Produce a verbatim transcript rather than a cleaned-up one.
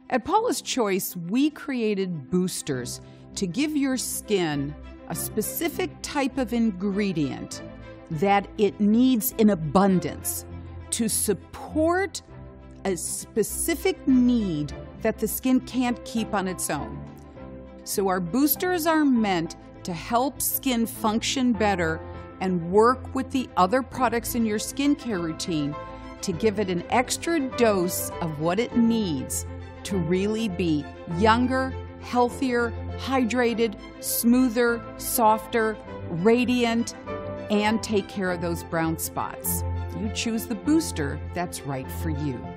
At Paula's Choice, we created boosters to give your skin a specific type of ingredient that it needs in abundance to support a specific need that the skin can't keep on its own. So our boosters are meant to help skin function better and work with the other products in your skincare routine to give it an extra dose of what it needs to really be younger, healthier, hydrated, smoother, softer, radiant, and take care of those brown spots. You choose the booster that's right for you.